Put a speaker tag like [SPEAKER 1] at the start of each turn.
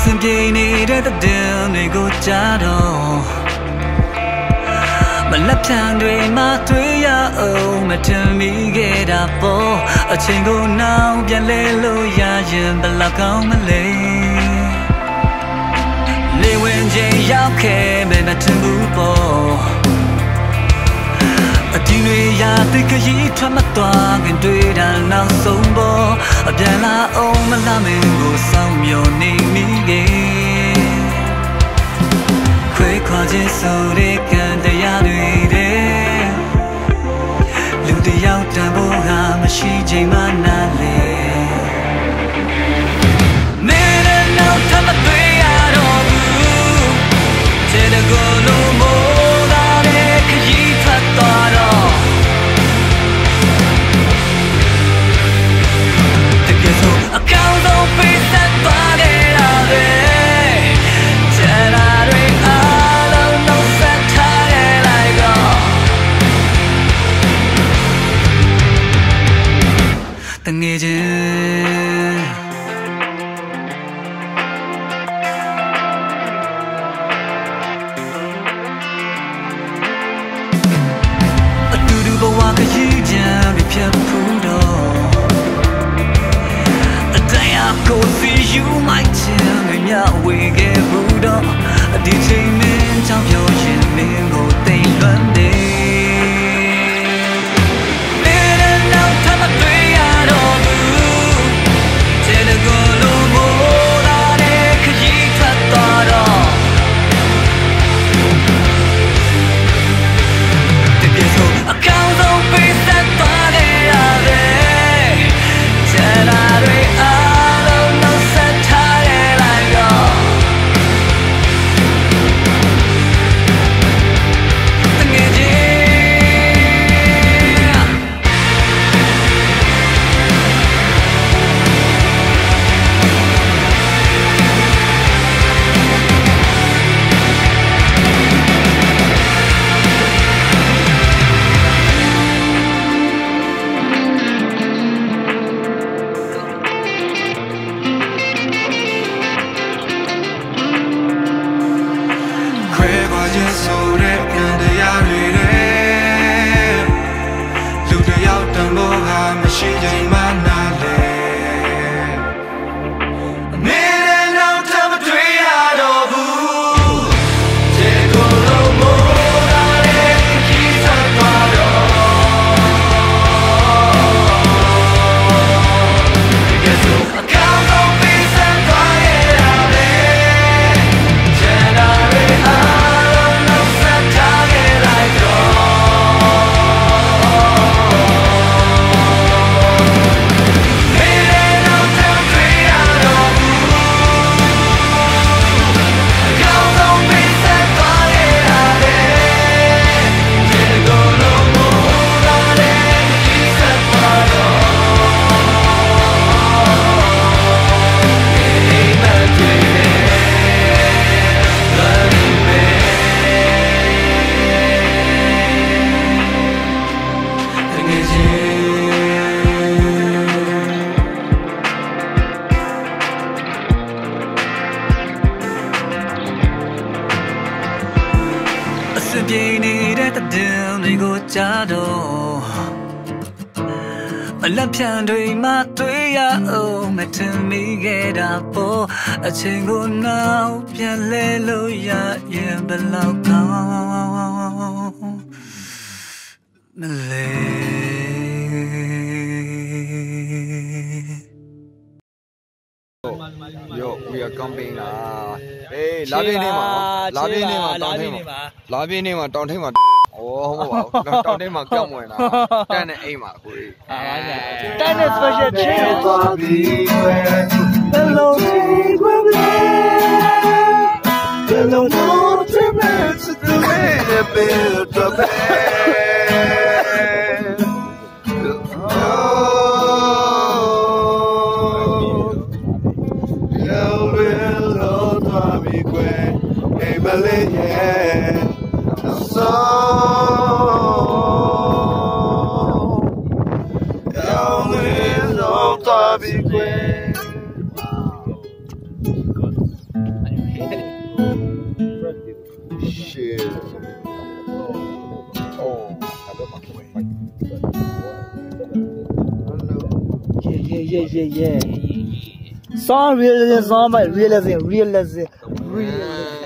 [SPEAKER 1] ပြေနေတဲ့တဲ့တွေကိုကြားတော့မလက်ဖြန်တွေမှာတွေ့ရအောင်မထင်မိခဲ့တာပေါ့အချိန်ကိုနောက်ပြန်လဲလို့ရရင်ဘယ်လောက်ကောင်းမလဲလေဝင်ချိန်ရောက်ခဲ့မယ်မထင်ဘူးပေါ့အဒီတွေရတဲ့ခရီးထွက်မသွားခင်တွေ့တာနောက်ဆုံးပေါ့အပြန်လာအောင်မလာမင်းကိုစောင့်မျှော်နေမိခဲ့ခွေခွာခြင်းဆိုတဲ့ကံတရားတွေတဲ့လူတယောက်တန်ဖို့ကမရှိချိန်မှနားလေနေနဲ့နောက်ထပ်မတွေ့ရတော့ဘူးတဲ့ကိုယ်လုံးမိုးလာတဲ့ခရီးထွက်သွားတော့တကယ်ဆိုအကောင်းဆုံးပေးဆက်သွားခဲ့တာပဲတငယ်ချင်းအတူတူဘဝခရီးကြမ်းပြီးဖြတ်ဖူးတော့အတရားကိုစီယူမိုက်ချင်မြဝေခဲ့ဘူးတော့ဒီချိန်မင်းကြောင့်ပြောရင်မင်းကိုတိမ်လွမ်းတယ်ပြေနေတဲ့တဲ့တွေကိုကြားတော့မလက်ဖြန်တွေမှာတွေ့ရအောင်မထင်မိခဲ့တာပေါ့အချိန်ကိုနောက်ပြန်လဲလို့ရရင်ဘယ်လောက်ကောင်းမလဲ
[SPEAKER 2] Yo, we are camping lah. Hey, labi ni mah, labi ni mah, labi ni mah, tahun ni mah. Oh, tahun ni mah kau mau na? Tahun ni mah kuri.
[SPEAKER 1] Tahun ni special trip. Hello, hello, no trip to the
[SPEAKER 3] yeah. Song realism, song by realism.